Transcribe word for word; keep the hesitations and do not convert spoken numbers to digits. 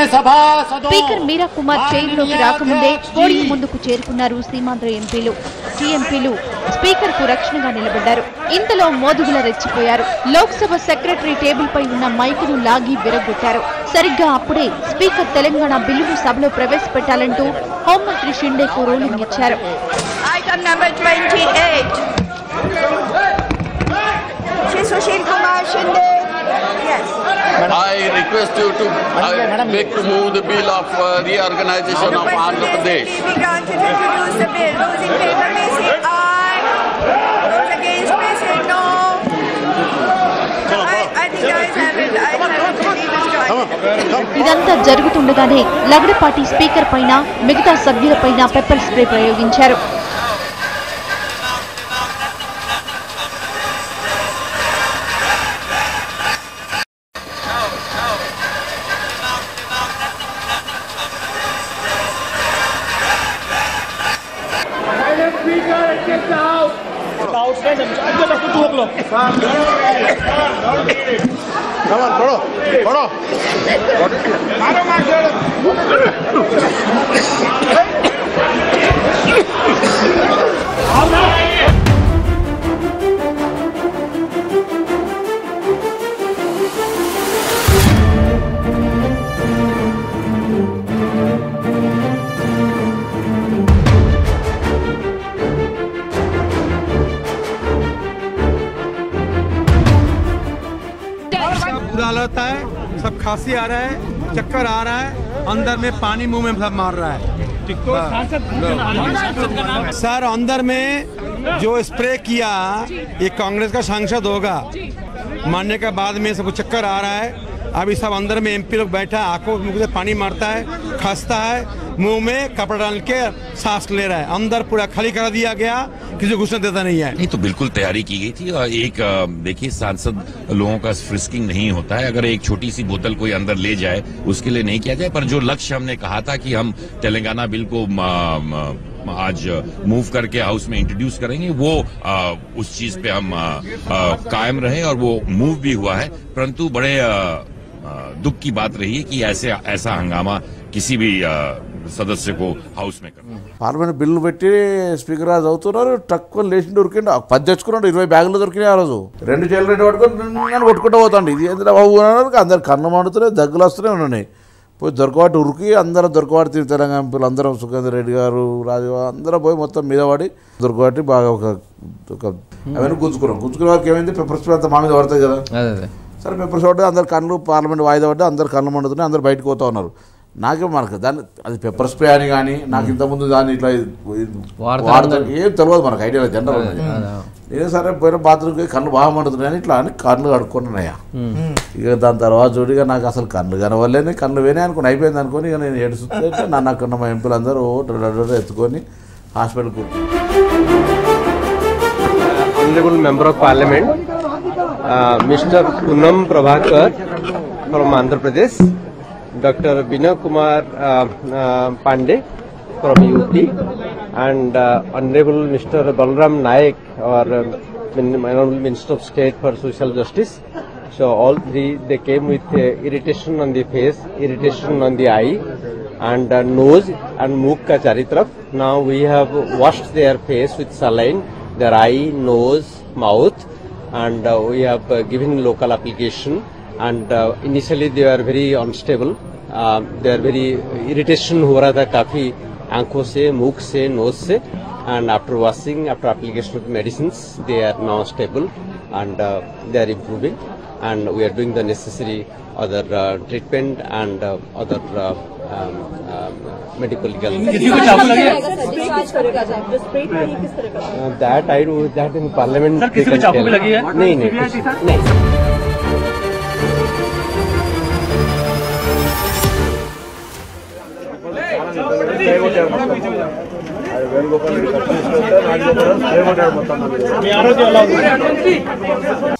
Speaker మీరా కుమార్ చైర్లోకి రాకముందే podium ముందుకు చేరుకున్నారు సీమాంధ్ర ఎంపీలు. టీఎంపీలు స్పీకర్ కు రక్షణగా నిలబడ్డారు. ఇంతలో మోదుగుల రెచ్చిపోయారు. లోక్సభ సెక్రటరీ టేబుల్ పై ఉన్న మైకును లాగి విరగొట్టారు. సరిగ్గా అప్పుడే స్పీకర్ తెలంగాణ బిల్లును సభలో ప్రవేశపెట్టాలంటూ హోంమంత్రి షిండేకు రూలింగ్ ఇచ్చారు. Sushil Kumar Shinde. Yes. I request you to I beg to move the bill of uh, reorganization of Andhra Pradesh. Be granted to introduce the bill. Those in favor may say aye. Those against may say no. I, I think I have it. I have it. ఇదంతా జరుగుతుండగానే Lagadapati speaker పైన మిగతా సభ్యులపైన pepper spray ప్రయోగించారు. बुरा हालत है, सब खांसी आ रहा है, चक्कर आ रहा है, अंदर में पानी मुंह में सब मार रहा है। सर अंदर में जो स्प्रे किया ये कांग्रेस का सांसद होगा, मारने के बाद में सबको चक्कर आ रहा है। अभी सब अंदर में एमपी लोग बैठा है, आंखों मुंह से पानी मारता है, खांसता है, मुंह में कपड़ा डाल के सांस ले रहा है। अंदर पूरा खाली करा दिया गया, किसी को घुसने देता नहीं है। नहीं तो बिल्कुल तैयारी की गई थी। और एक देखिए सांसद लोगों का फ्रिस्किंग नहीं होता है, अगर एक छोटी सी बोतल कोई अंदर ले जाए उसके लिए नहीं किया जाए। पर जो लक्ष्य हमने कहा था कि हम तेलंगाना बिल को आज मूव करके हाउस में इंट्रोड्यूस करेंगे, वो आ, उस चीज पे हम आ, आ, कायम रहे और वो मूव भी हुआ है। परंतु बड़े आ, आ, दुख की बात रही है कि ऐसे ऐसा हंगामा किसी भी आ, सदस्य को हाउस में करना। పార్లమెంట్ బిల్లు పెట్టి స్పీకర్ రాజు అవుతున్నారు, తక్కువ లేచి దొరికిండు, పది తెచ్చుకున్నాడు, ఇరవై బ్యాగులు దొరికినాయి ఆ రోజు. రెండు చేతులు రెండు పట్టుకొని నేను కొట్టుకుంటూ పోతాండి. ఇది ఎందుకు బాబు అందరు కన్ను మండుతున్నాయి, దగ్గులు వస్తూనే ఉన్నాయి. పోయి దొరకబాటు ఉరికి అందరూ దొరకబాటు తిరిగి తెలంగాణ ఎంపీలు అందరం సుఖేందర్ రెడ్డి గారు రాజు అందరూ పోయి మొత్తం మీద పడి దొరకబాటి బాగా ఒక అవన్నీ గుంజుకున్నాం. గుంజుకునే వారికి ఏమైంది, పెప్పర్ స్ప్రే అంతా మా మీద పడుతుంది కదా. సరే పెప్పర్ స్ప్రే అందరు కళ్ళు పార్లమెంట్ వాయిదా పడ్డా అందరు కళ్ళు మండుతున్నాయి, అందరు బయటకు పోతా ఉన్నారు. నాకే మనకు దాన్ని అది పెప్పర్ స్ప్రే అని కానీ నాకు ఇంతకుముందు దాన్ని ఇట్లా వాడతాను ఏం తెలియదు మనకు, ఐడియా జనరల్ ఉన్నది. నేను సరే పోయిన బాత్రూమ్కి కళ్ళు బాగా మండుతున్నాయని ఇట్లా అని కళ్ళు కడుక్కున్నాయా. ఇక దాని తర్వాత చూడిగా నాకు అసలు కళ్ళు కనవలేని కళ్ళు వేనే అనుకుని అయిపోయింది అనుకుని ఇక నేను ఏడుస్తుంటే నన్ను అక్కడ మా ఎంపీలు అందరూ ఓటు ఎత్తుకొని హాస్పిటల్కి. Honorable Member of Parliament, uh, Mister Poonam Prabhakar from Andhra Pradesh, Doctor Vinay Kumar uh, uh, Pandey from U P, and uh, Honorable Mister Balram Naik, or uh, Honorable Minister of State for Social Justice. So all three, they came with uh, irritation on the face, irritation on the eye, and uh, nose and mukh ka charitraf. Now we have washed their face with saline, their eye, nose, mouth, and uh, we have uh, given local application. And uh, initially they were very unstable, uh, they are very irritation हो रहा था काफी आंखों से, मुख से, nose से, and after washing, after application of medicines, they are now stable and uh, they are improving, and we are doing the necessary other uh, treatment and uh, other uh, um, um, medical legal. Uh, that I do that in Parliament. They can tell. नहीं नहीं नहीं. వేణుగోపాల్